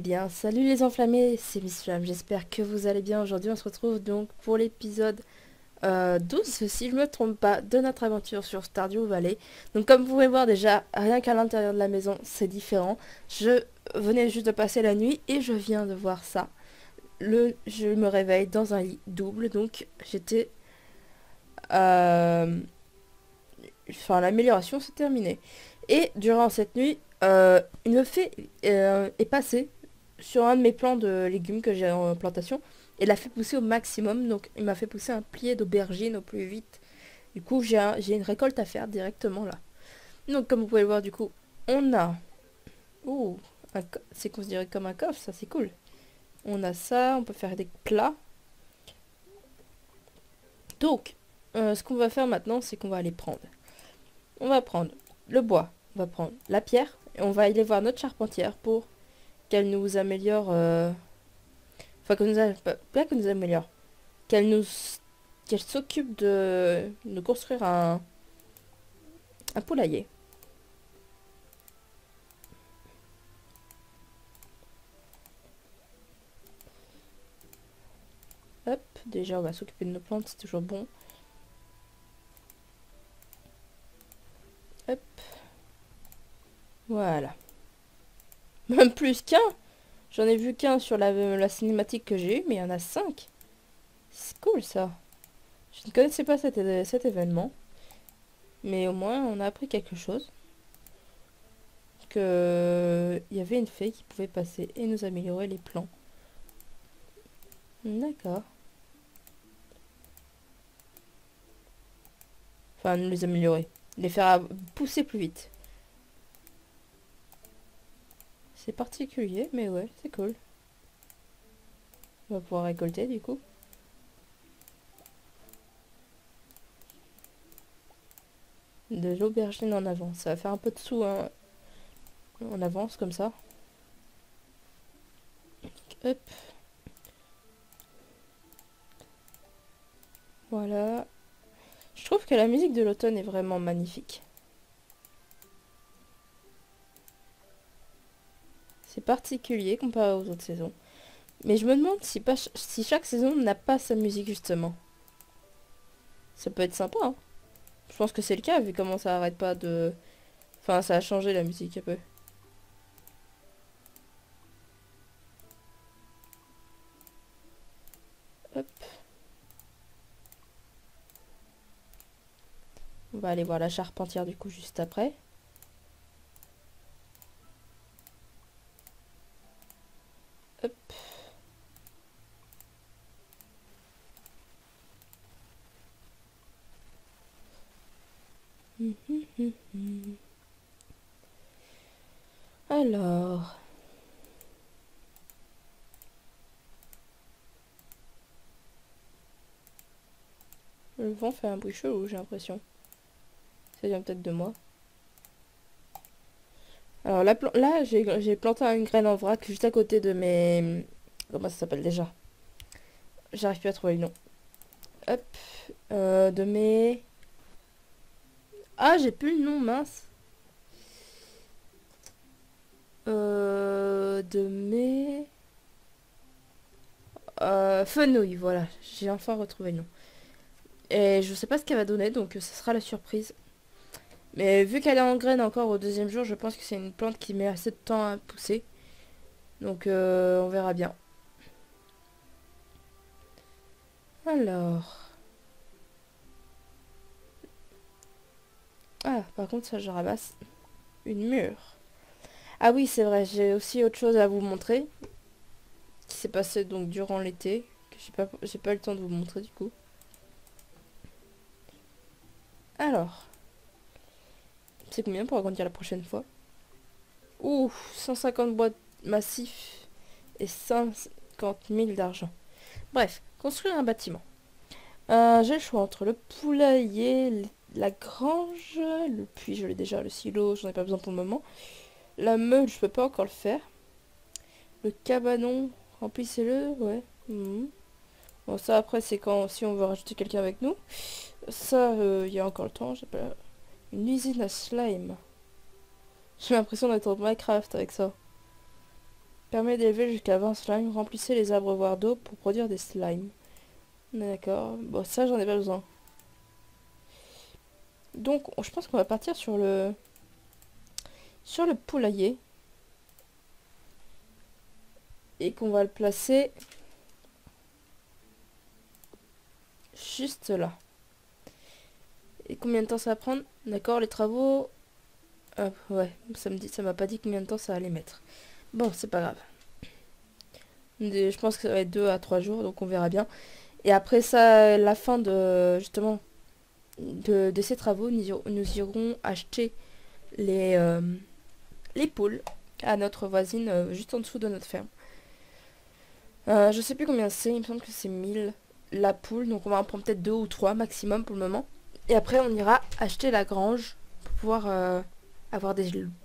bien, salut les enflammés, c'est Miss Flamme, j'espère que vous allez bien. Aujourd'hui on se retrouve donc pour l'épisode 12, si je me trompe pas, de notre aventure sur Stardew Valley. Donc comme vous pouvez voir déjà, rien qu'à l'intérieur de la maison, c'est différent. Je venais juste de passer la nuit et je viens de voir ça. Je me réveille dans un lit double, donc j'étais... euh, Enfin, l'amélioration s'est terminée. Et durant cette nuit, une fée est passée sur un de mes plants de légumes que j'ai en plantation et l'a fait pousser au maximum. Donc il m'a fait pousser un plié d'aubergine au plus vite. Du coup j'ai une récolte à faire directement là. Donc comme vous pouvez le voir du coup, on a... Ouh, c'est considéré comme un coffre, ça c'est cool. On a ça, on peut faire des plats. Donc, ce qu'on va faire maintenant, c'est qu'on va aller prendre. On va prendre le bois, on va prendre la pierre et on va aller voir notre charpentière pour qu'elle nous améliore... Enfin, pas qu'elle nous améliore. Qu'elle nous... Qu'elle s'occupe de construire un poulailler. Hop, déjà on va s'occuper de nos plantes, c'est toujours bon. Hop. Voilà. Même plus qu'un. J'en ai vu qu'un sur la cinématique que j'ai eue, mais il y en a 5. C'est cool ça. Je ne connaissais pas cet événement. Mais au moins on a appris quelque chose. Que il y avait une fée qui pouvait passer et nous améliorer les plans. D'accord. Enfin, nous les améliorer. Les faire pousser plus vite. C'est particulier, mais ouais, c'est cool. On va pouvoir récolter du coup. De l'aubergine en avance. Ça va faire un peu de sous hein, en avance comme ça. Hop. Voilà. Je trouve que la musique de l'automne est vraiment magnifique. C'est particulier comparé aux autres saisons. Mais je me demande si chaque saison n'a pas sa musique justement. Ça peut être sympa, hein. Je pense que c'est le cas vu comment ça arrête pas de... Enfin, ça a changé la musique un peu. Hop. On va aller voir la charpentière du coup juste après. Hop. Alors... Le vent fait un bruit chelou, j'ai l'impression. Ça vient peut-être de moi. Alors là, j'ai planté une graine en vrac juste à côté de mes... Comment ça s'appelle déjà? J'arrive plus à trouver le nom. Hop. De mes... Ah, j'ai plus le nom, mince. De mes... Fenouil, voilà. J'ai enfin retrouvé le nom. Et je sais pas ce qu'elle va donner, donc ce sera la surprise. Mais vu qu'elle est en graine encore au deuxième jour, je pense que c'est une plante qui met assez de temps à pousser. Donc on verra bien. Alors... Ah, par contre, ça, je ramasse une mûre. Ah oui, c'est vrai, j'ai aussi autre chose à vous montrer. Qui s'est passé donc durant l'été. Que j'ai pas eu le temps de vous montrer du coup. Alors... C'est combien pour agrandir la prochaine fois? Ouh, 150 bois massifs et 50 000 d'argent. Bref, construire un bâtiment. J'ai le choix entre le poulailler, la grange, le puits, je l'ai déjà, le silo, j'en ai pas besoin pour le moment. La meule, je peux pas encore le faire. Le cabanon, remplissez-le, ouais. Bon, ça après, c'est quand si on veut rajouter quelqu'un avec nous. Ça, il y a encore le temps. J'ai pas... Une usine à slime. J'ai l'impression d'être en Minecraft avec ça. Permet d'élever jusqu'à 20 slimes. Remplissez les abreuvoirs d'eau pour produire des slimes. D'accord. Bon, ça, j'en ai pas besoin. Donc, je pense qu'on va partir sur le poulailler. Et qu'on va le placer juste là. Et combien de temps ça va prendre? D'accord, les travaux... ouais, ça m'a pas dit combien de temps ça allait mettre. Bon, c'est pas grave. Je pense que ça va être 2 à 3 jours, donc on verra bien. Et après ça, la fin de justement de ces travaux, nous irons acheter les poules à notre voisine juste en dessous de notre ferme. Je sais plus combien c'est, il me semble que c'est 1000 la poule, donc on va en prendre peut-être 2 ou 3 maximum pour le moment. Et après on ira acheter la grange pour pouvoir avoir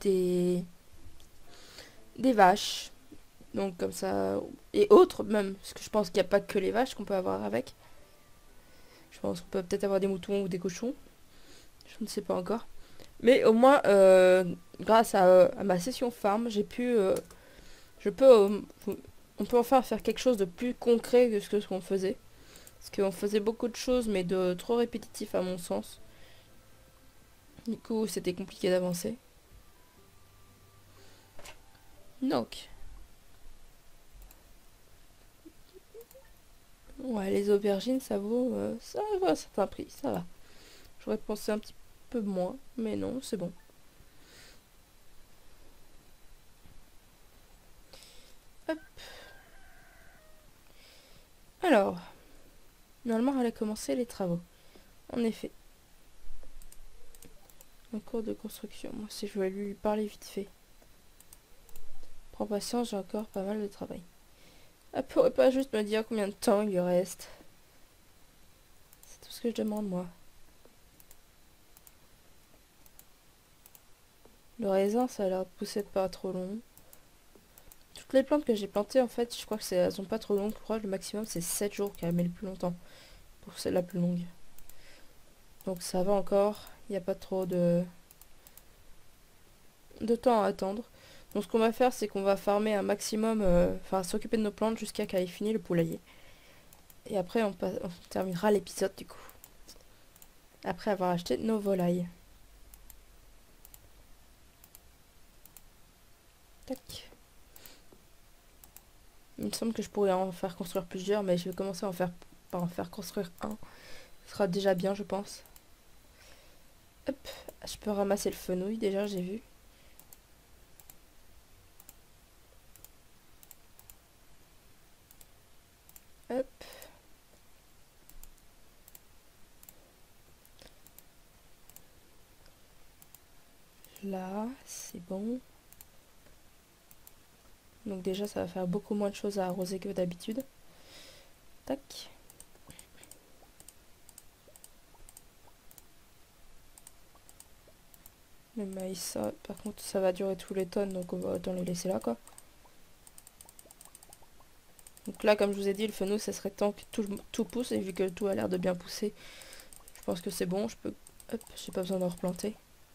des vaches. Donc comme ça, et autres même, parce que je pense qu'il n'y a pas que les vaches qu'on peut avoir avec. Je pense qu'on peut peut-être avoir des moutons ou des cochons. Je ne sais pas encore. Mais au moins, grâce à ma session farm, j'ai pu... on peut enfin faire quelque chose de plus concret que ce qu'on faisait. Parce qu'on faisait beaucoup de choses, mais de trop répétitif à mon sens. Du coup, c'était compliqué d'avancer. Donc... ouais, les aubergines, ça vaut un certain prix, ça va. J'aurais pensé un petit peu moins, mais non, c'est bon. Hop. Alors, normalement, elle a commencé les travaux. En effet. En cours de construction. Moi, si je vais lui parler vite fait. Prends patience, j'ai encore pas mal de travail. Elle pourrait pas juste me dire combien de temps il lui reste. C'est tout ce que je demande, moi. Le raisin, ça a l'air de pousser pas trop long. Toutes les plantes que j'ai plantées, en fait, je crois que elles sont pas trop longues. Je crois que le maximum, c'est 7 jours qu'elles met le plus longtemps. Pour celle la plus longue. Donc ça va encore. Il n'y a pas trop de temps à attendre. Donc ce qu'on va faire, c'est qu'on va farmer un maximum, enfin s'occuper de nos plantes jusqu'à qu'elle ait fini le poulailler. Et après on terminera l'épisode du coup. Après avoir acheté nos volailles. Tac. Il me semble que je pourrais en faire construire plusieurs, mais je vais commencer par en faire construire un. Ce sera déjà bien, je pense. Hop, je peux ramasser le fenouil déjà, j'ai vu. Hop. Là, c'est bon. Donc déjà, ça va faire beaucoup moins de choses à arroser que d'habitude. Tac. Le maïs, ça, par contre, ça va durer tous les tonnes, donc on va autant les laisser là, quoi. Donc là, comme je vous ai dit, le fenouil, ça serait tant que tout pousse, et vu que tout a l'air de bien pousser, je pense que c'est bon, je peux... Hop, j'ai pas besoin d'en replanter.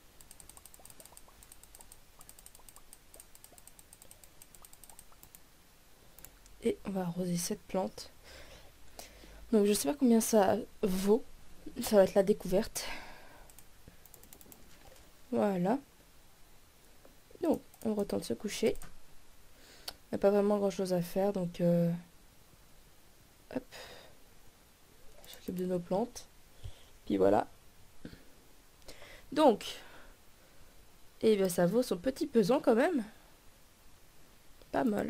Et on va arroser cette plante. Donc je sais pas combien ça vaut, ça va être la découverte. Voilà. Donc, on retourne se coucher. Il n'y a pas vraiment grand chose à faire, donc... hop. On s'occupe de nos plantes. Puis voilà. Donc, eh bien ça vaut son petit pesant quand même. Pas mal.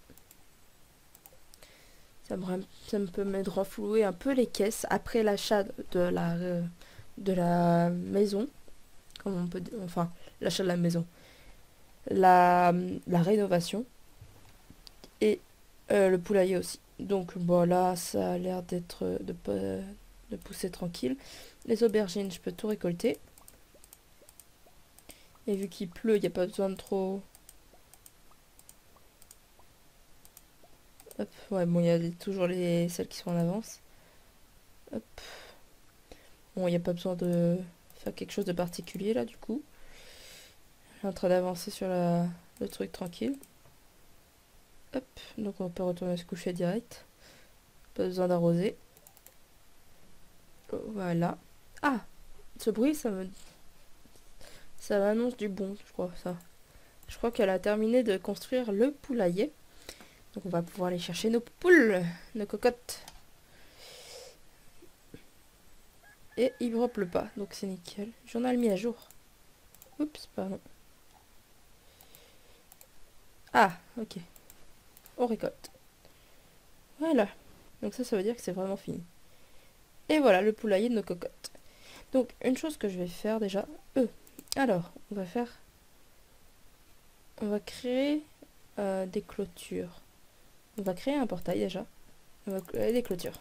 Ça me permet de renflouer un peu les caisses après l'achat de la maison. Comme on peut dire, enfin, l'achat de la maison. La rénovation. Et le poulailler aussi. Donc bon là, ça a l'air d'être de pousser tranquille. Les aubergines, je peux tout récolter. Et vu qu'il pleut, il n'y a pas besoin de trop... Hop, ouais, bon, il y a toujours celles qui sont en avance. Hop. Bon, il n'y a pas besoin de faire quelque chose de particulier là, du coup. Je suis en train d'avancer sur le truc tranquille. Hop, donc on peut retourner se coucher direct. Pas besoin d'arroser. Voilà. Ah, ce bruit, ça m'annonce du bon, je crois, ça. Je crois qu'elle a terminé de construire le poulailler. Donc on va pouvoir aller chercher nos poules, nos cocottes. Et il ne pleut pas, donc c'est nickel. Journal mis à jour. Oups, pardon. Ah, ok. On récolte. Voilà. Donc ça veut dire que c'est vraiment fini. Et voilà, le poulailler de nos cocottes. Donc, une chose que je vais faire déjà... alors, on va créer des clôtures. On va créer un portail déjà. On va créer des clôtures.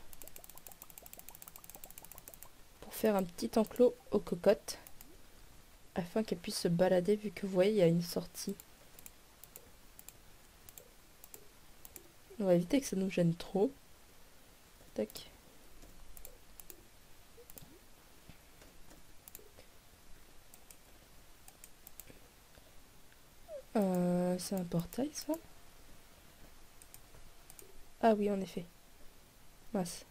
Pour faire un petit enclos aux cocottes. Afin qu'elles puissent se balader, vu que vous voyez, il y a une sortie. On va éviter que ça nous gêne trop. Tac. C'est un portail, ça? Ah oui, en effet. Mince.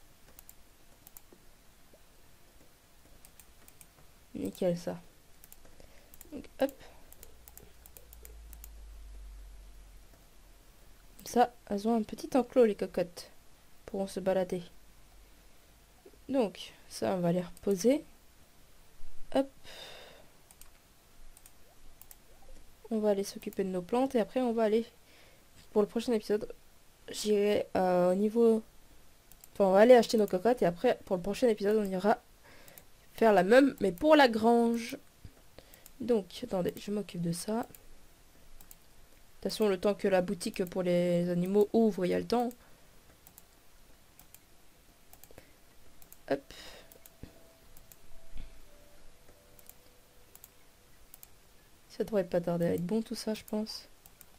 Nickel, ça. Donc, hop. Comme ça, elles ont un petit enclos, les cocottes. Pourront se balader. Donc, ça, on va les reposer. Hop. On va aller s'occuper de nos plantes et après on va aller, pour le prochain épisode, j'irai au niveau... Enfin, on va aller acheter nos cocottes et après, pour le prochain épisode, on ira faire la même, mais pour la grange. Donc, attendez, je m'occupe de ça. De toute façon, le temps que la boutique pour les animaux ouvre, il y a le temps. Hop. Ça devrait pas tarder à être bon tout ça, je pense.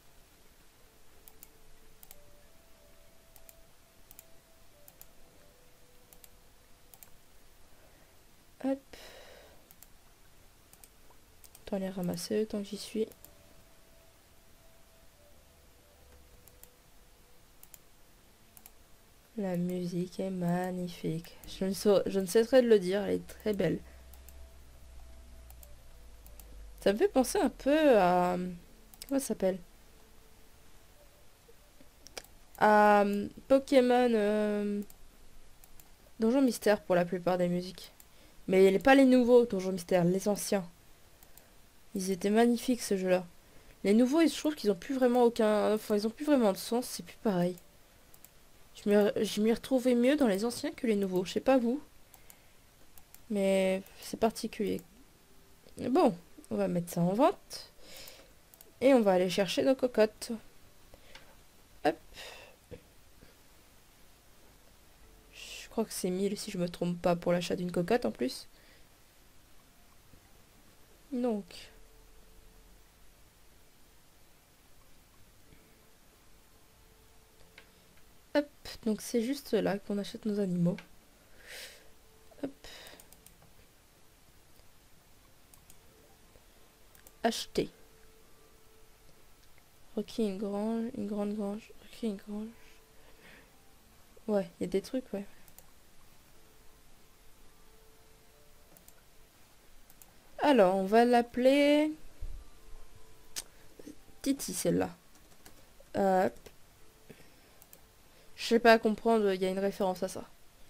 Hop. Autant les ramasser tant que j'y suis. La musique est magnifique. Je ne cesserai de le dire, elle est très belle. Ça me fait penser un peu à... Comment ça s'appelle? À Pokémon Donjon Mystère pour la plupart des musiques. Mais pas les nouveaux Donjon Mystère, les anciens. Ils étaient magnifiques ce jeu-là. Les nouveaux, je trouve qu'ils ont plus vraiment aucun... Enfin, ils ont plus vraiment de sens, c'est plus pareil. Je m'y retrouvais mieux dans les anciens que les nouveaux. Je sais pas vous. Mais c'est particulier. Bon, on va mettre ça en vente. Et on va aller chercher nos cocottes. Hop. Je crois que c'est 1000 si je me trompe pas pour l'achat d'une cocotte en plus. Donc. Hop. Donc c'est juste là qu'on achète nos animaux. Hop. Acheter. Requis une grange, une grande grange. Requis une grange. Ouais, il y a des trucs, ouais. Alors, on va l'appeler... Titi, celle-là. Hop. Je sais pas comprendre, il y a une référence à ça.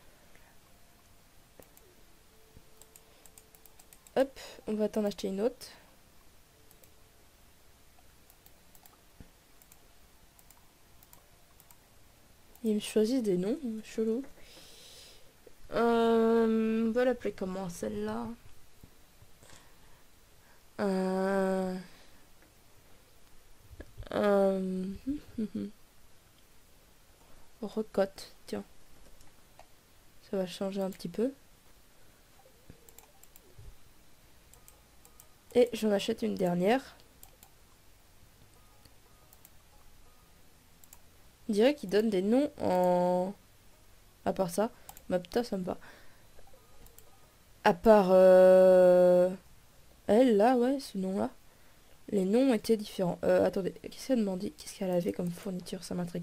Hop, on va t'en acheter une autre. Ils me choisissent des noms chelous. On va l'appeler comment celle-là? Recote, tiens. Ça va changer un petit peu. Et j'en achète une dernière. On dirait qu'ils donnent des noms en... À part ça. Mapta, ça me va. À part... Elle, là, ouais, ce nom-là. Les noms étaient différents. Attendez, qu'est-ce qu'elle demandait? Qu'est-ce qu'elle avait comme fourniture? Ça m'intrigue.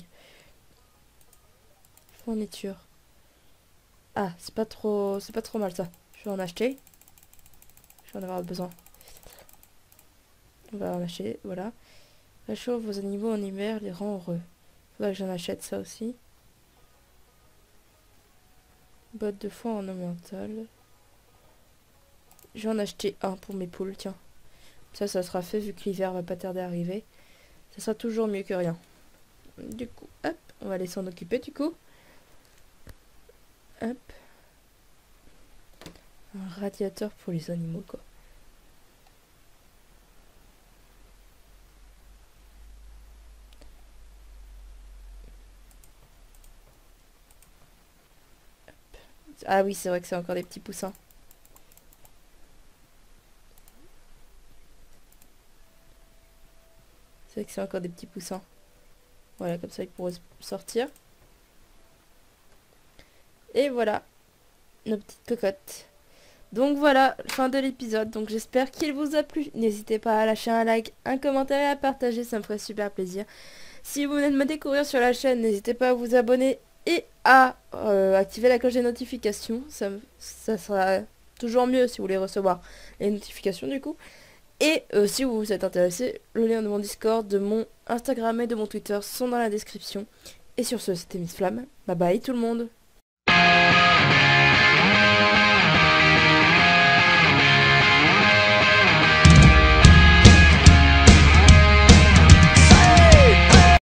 Fourniture. Ah, c'est pas trop mal ça. Je vais en acheter. Je vais en avoir besoin. On va en acheter, voilà. Réchauffe vos animaux en hiver, les rend heureux. Faudrait que j'en achète ça aussi. Bottes de foin ornementales. Je vais en acheter un pour mes poules, tiens. Ça sera fait vu que l'hiver va pas tarder à arriver. Ça sera toujours mieux que rien. Du coup, hop, on va aller s'en occuper du coup. Hop. Un radiateur pour les animaux, quoi. Ah oui, c'est vrai que c'est encore des petits poussins. C'est vrai que c'est encore des petits poussins. Voilà, comme ça ils pourraient sortir. Et voilà, nos petites cocottes. Donc voilà, fin de l'épisode. Donc j'espère qu'il vous a plu. N'hésitez pas à lâcher un like, un commentaire et à partager, ça me ferait super plaisir. Si vous venez de me découvrir sur la chaîne, n'hésitez pas à vous abonner et à activer la cloche des notifications. Ça sera toujours mieux si vous voulez recevoir les notifications du coup. Et si vous vous êtes intéressé, le lien de mon Discord, de mon Instagram et de mon Twitter sont dans la description. Et sur ce, c'était Miss Flamme. Bye bye tout le monde.